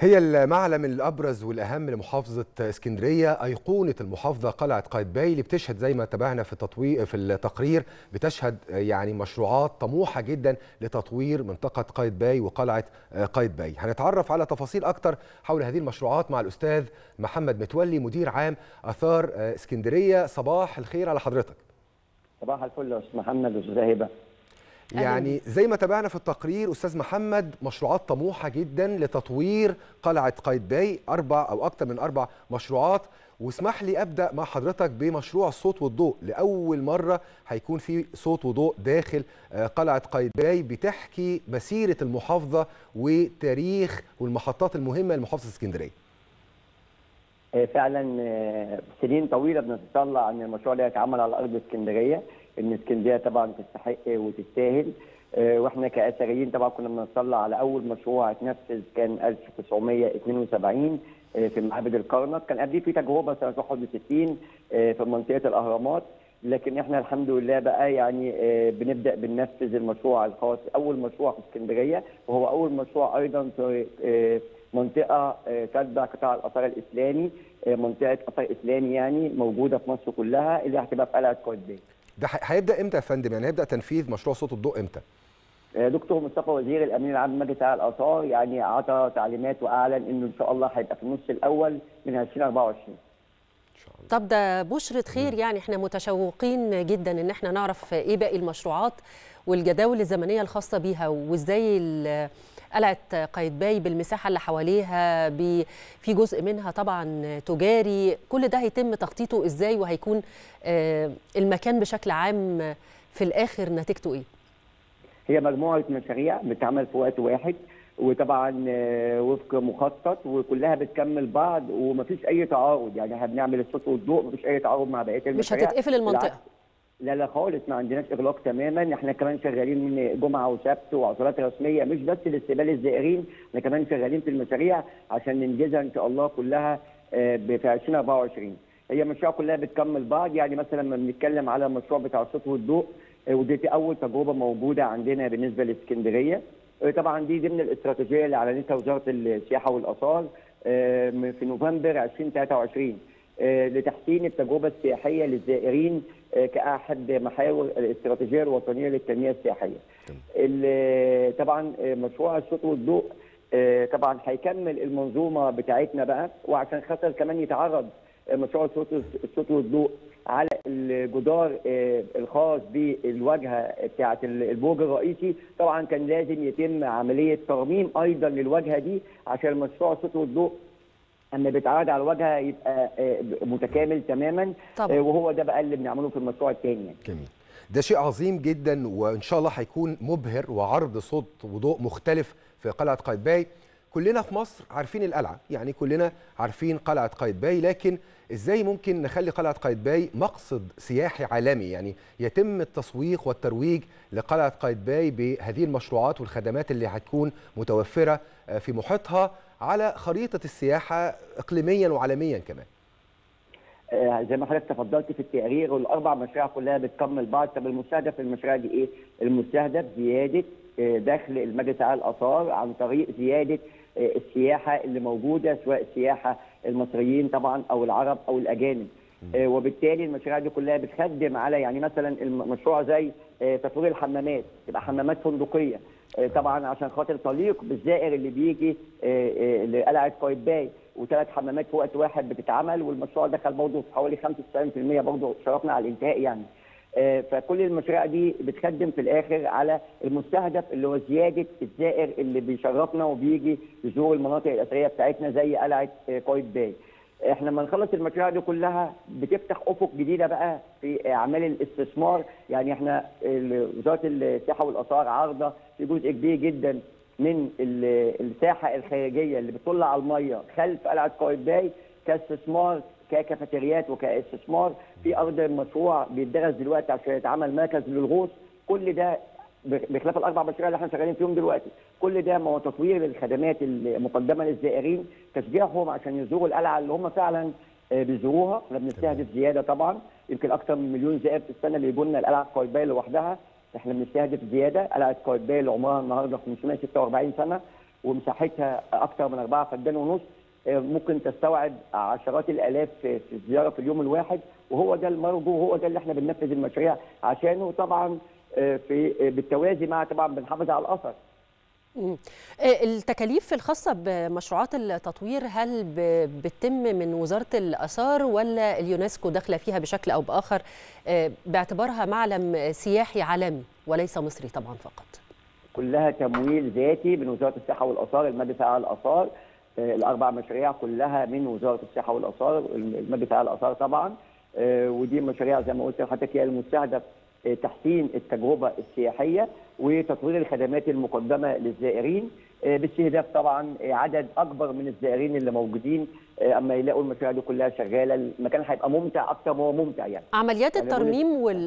هي المعلم الأبرز والأهم لمحافظة اسكندرية، أيقونة المحافظة قلعة قايتباي، اللي بتشهد زي ما تابعنا في التقرير بتشهد يعني مشروعات طموحة جدا لتطوير منطقة قايتباي وقلعة قايتباي. هنتعرف على تفاصيل أكتر حول هذه المشروعات مع الأستاذ محمد متولي، مدير عام آثار اسكندرية. صباح الخير على حضرتك. صباح الفل يا أستاذ محمد وأستاذ هبة. يعني زي ما تابعنا في التقرير أستاذ محمد، مشروعات طموحة جدا لتطوير قلعة قايتباي، 4 أو أكثر من 4 مشروعات. واسمح لي أبدأ مع حضرتك بمشروع الصوت والضوء. لأول مرة هيكون في صوت وضوء داخل قلعة قايتباي، بتحكي مسيرة المحافظة وتاريخ والمحطات المهمة لمحافظة اسكندرية. فعلا سنين طويلة بنتطلع أن المشروع ده يتعمل على أرض اسكندرية، ان اسكندريه طبعا تستحق وتستاهل. واحنا كاثريين طبعا كنا بنطلع على اول مشروع اتنفذ كان 1972 في معبد الكرنك. كان قبليه في تجربه سنه 61 في منطقه الاهرامات، لكن احنا الحمد لله بقى يعني بنبدا بننفذ المشروع الخاص، اول مشروع في اسكندريه، وهو اول مشروع ايضا في منطقه تتبع قطاع الاثار الاسلامي، منطقه اثار اسلامي يعني موجوده في مصر كلها، اللي هتبقى في قلعه قايتباي. ده هيبدا امتى يا فندم؟ يعني هيبدا تنفيذ مشروع صوت الضوء امتى؟ دكتور مصطفى وزير الامين العام لمجلس الاثار يعني اعطى تعليمات واعلن انه ان شاء الله هيبقى في النص الاول من 2024. طب ده بشرة خير، يعني احنا متشوقين جدا ان احنا نعرف ايه باقي المشروعات والجداول الزمنيه الخاصه بيها، وازاي قلعه قايتباي بالمساحه اللي حواليها في جزء منها طبعا تجاري، كل ده هيتم تخطيطه ازاي، وهيكون المكان بشكل عام في الاخر نتيجته ايه؟ هي مجموعه مشاريع بتتعمل في وقت واحد، وطبعا وفق مخطط، وكلها بتكمل بعض ومفيش اي تعارض. يعني احنا بنعمل الصوت والضوء مفيش اي تعارض مع بقيه المشاريع. مش هتتقفل المنطقه؟ لا خالص، ما عندناش اغلاق تماما. احنا كمان شغالين من جمعه وسبت وعطلات رسميه، مش بس لاستقبال الزائرين، احنا كمان شغالين في المشاريع عشان ننجزها ان شاء الله كلها في 2024. هي مشاريع كلها بتكمل بعض. يعني مثلا لما بنتكلم على المشروع بتاع الصوت والضوء، ودي اول تجربه موجوده عندنا بالنسبه لاسكندريه. طبعا دي ضمن الاستراتيجيه اللي اعلنتها وزاره السياحه والاثار في نوفمبر 2023 لتحسين التجربه السياحيه للزائرين كاحد محاور الاستراتيجيه الوطنيه للتنميه السياحيه. طبعا مشروع الصوت والضوء طبعا هيكمل المنظومه بتاعتنا بقى، وعشان خاطر كمان يتعرض مشروع الصوت والضوء على الجدار الخاص بالواجهه بتاعه البرج الرئيسي، طبعا كان لازم يتم عمليه ترميم ايضا للواجهه دي عشان مشروع الصوت والضوء اما بيتعرض على الواجهه يبقى متكامل تماما طبعا. وهو ده بقى اللي بنعمله في المشروع الثاني يعني. جميل، ده شيء عظيم جدا، وان شاء الله هيكون مبهر وعرض صوت وضوء مختلف في قلعه قايتباي. كلنا في مصر عارفين القلعه، يعني كلنا عارفين قلعه قايتباي، لكن ازاي ممكن نخلي قلعه قايتباي مقصد سياحي عالمي؟ يعني يتم التسويق والترويج لقلعه قايتباي بهذه المشروعات والخدمات اللي هتكون متوفره في محيطها على خريطه السياحه اقليميا وعالميا كمان. زي ما حضرتك تفضلت في التقرير، والاربع مشاريع كلها بتكمل بعض. طب المستهدف في المشاريع دي ايه؟ المستهدف زياده دخل المجلس الاعلى للاثار عن طريق زياده السياحه اللي موجوده، سواء السياحه المصريين طبعا او العرب او الاجانب. وبالتالي المشاريع دي كلها بتخدم على، يعني مثلا المشروع زي تطوير الحمامات، تبقى حمامات فندقيه طبعا عشان خاطر تليق بالزائر اللي بيجي لقلعه قايتباي، و3 حمامات في وقت واحد بتتعمل، والمشروع دخل برضه في حوالي 95% برضه شرفنا على الانتهاء يعني. فكل المشاريع دي بتخدم في الاخر على المستهدف اللي هو زياده الزائر اللي بيشرفنا وبيجي يزور المناطق الاثريه بتاعتنا زي قلعه قايتباي. احنا لما نخلص المشاريع دي كلها بتفتح افق جديده بقى في اعمال الاستثمار. يعني احنا وزاره السياحه والاثار عارضه في جزء كبير جدا من الساحه الخارجيه اللي بتطل على الميه خلف قلعه قايتباي كاستثمار، ككافيتريات وكاستثمار في ارض المشروع بيتدرس دلوقتي عشان يتعمل مركز للغوص. كل ده بخلاف الاربع مشاريع اللي احنا شغالين فيهم دلوقتي، كل ده ما هو تطوير للخدمات المقدمه للزائرين، تشجيعهم عشان يزوروا القلعه اللي هم فعلا بيزوروها. احنا بنستهدف زياده طبعا، يمكن اكثر من 1,000,000 زائر في السنه اللي يجوا لنا القلعه قايتباي لوحدها. احنا بنستهدف زياده. قلعه قايتباي اللي عمرها النهارده 546 سنه، ومساحتها اكثر من 4 فدان ونص، ممكن تستوعب عشرات الالاف في الزياره في اليوم الواحد، وهو ده المرجو وهو ده اللي احنا بننفذ المشاريع عشانه، طبعا بالتوازي مع طبعا بنحافظ على الاثر. التكاليف الخاصة بمشروعات التطوير هل بتتم من وزارة الآثار ولا اليونسكو داخلة فيها بشكل أو بآخر باعتبارها معلم سياحي عالمي وليس مصري طبعا فقط؟ كلها تمويل ذاتي من وزارة السياحة والآثار، المجلس الأعلى للآثار. الأربع مشاريع كلها من وزارة السياحة والآثار، المجلس الأعلى للآثار طبعا. ودي مشاريع زي ما قلت لحضرتك هي المستهدف تحسين التجربة السياحية وتطوير الخدمات المقدمة للزائرين، باستهداف طبعا عدد أكبر من الزائرين اللي موجودين. أما يلاقوا المشاريع دي كلها شغالة المكان هيبقى ممتع أكتر ما هو ممتع. يعني عمليات الترميم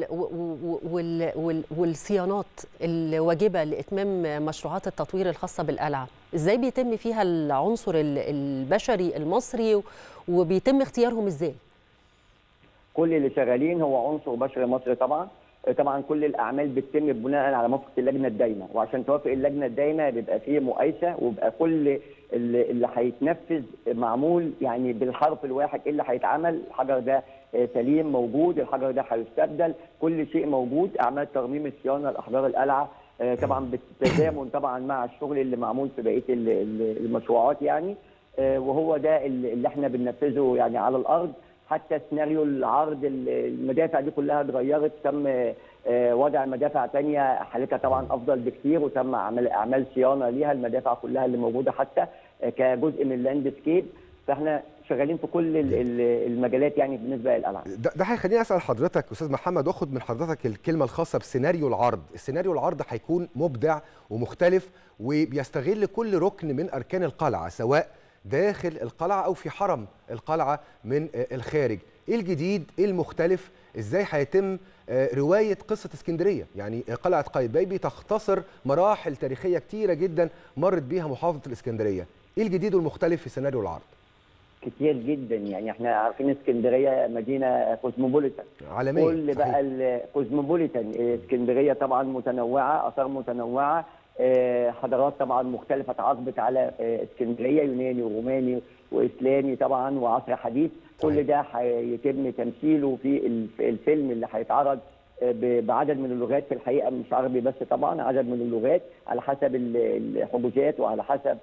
والصيانات الواجبة لإتمام مشروعات التطوير الخاصة بالقلعة، إزاي بيتم فيها العنصر البشري المصري وبيتم اختيارهم إزاي؟ كل اللي شغالين هو عنصر بشري مصري طبعا. طبعا كل الاعمال بتتم بناء على موافقه اللجنه الدايمه، وعشان توافق اللجنه الدايمه بيبقى فيه مقايسه وبيبقى كل اللي هيتنفذ معمول يعني بالحرف الواحد. ايه اللي هيتعمل؟ الحجر ده سليم موجود، الحجر ده هيستبدل، كل شيء موجود. اعمال ترميم الصيانه لاحجار القلعه طبعا بالتزامن طبعا مع الشغل اللي معمول في بقيه المشروعات يعني. وهو ده اللي احنا بننفذه يعني على الارض. حتى سيناريو العرض المدافع دي كلها اتغيرت، تم وضع مدافع ثانيه حالتها طبعا افضل بكثير، وتم اعمال صيانه ليها المدافع كلها اللي موجوده حتى كجزء من اللاندسكيب. فاحنا شغالين في كل المجالات يعني بالنسبه للقلعه. ده هيخليني اسال حضرتك استاذ محمد واخد من حضرتك الكلمه الخاصه بسيناريو العرض. السيناريو العرض هيكون مبدع ومختلف وبيستغل كل ركن من اركان القلعه سواء داخل القلعة أو في حرم القلعة من الخارج. إيه الجديد؟ إيه المختلف؟ إزاي هيتم رواية قصة اسكندرية؟ يعني قلعة قايتباي بتختصر مراحل تاريخية كتيرة جدا مرت بيها محافظة الإسكندرية. إيه الجديد والمختلف في سيناريو العرض؟ كتير جدا. يعني احنا عارفين اسكندرية مدينة كوزموبوليتان عالمية. كل بقى الكوزموبوليتان. اسكندرية طبعا متنوعة، آثار متنوعة، حضارات طبعا مختلفه تعاقبت على اسكندريه، يوناني وروماني واسلامي طبعا وعصر حديث. كل ده هيتم تمثيله في الفيلم اللي هيتعرض بعدد من اللغات، في الحقيقه مش عربي بس طبعا، عدد من اللغات على حسب الحجوزات وعلى حسب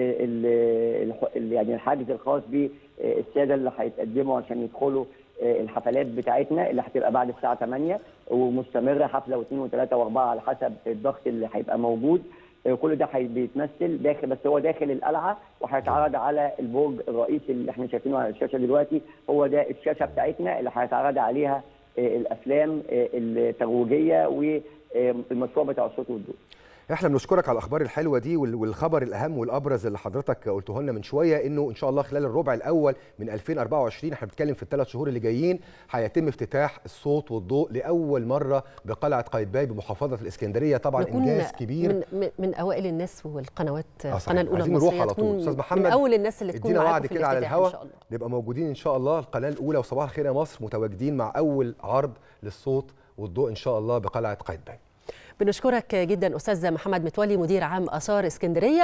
يعني الحجز الخاص بالساده اللي هيتقدموا عشان يدخلوا الحفلات بتاعتنا اللي هتبقى بعد الساعه 8 ومستمره، حفله واثنين وثلاثه واربعه على حسب الضغط اللي هيبقى موجود. كل ده بيتمثل داخل، بس هو داخل القلعه وهيتعرض على البرج الرئيسي اللي احنا شايفينه على الشاشه دلوقتي. هو ده الشاشه بتاعتنا اللي هيتعرض عليها الافلام الترويجيه والمشروع بتاع الصوت والضوء. احنا بنشكرك على الاخبار الحلوه دي، والخبر الاهم والابرز اللي حضرتك قلته لنا من شويه انه ان شاء الله خلال الربع الاول من 2024 احنا بنتكلم في ال3 شهور اللي جايين هيتم افتتاح الصوت والضوء لاول مره بقلعه قايتباي بمحافظه الاسكندريه. طبعا انجاز كبير. من اوائل الناس والقنوات القناه الاولى المصريه على طول. استاذ محمد من اول الناس اللي تكون معاكم في كده على الهواء نبقى موجودين ان شاء الله. القناه الاولى وصباح الخير يا مصر متواجدين مع اول عرض للصوت والضوء ان شاء الله بقلعه قايتباي. بنشكرك جدا أستاذ محمد متولي مدير عام آثار اسكندرية.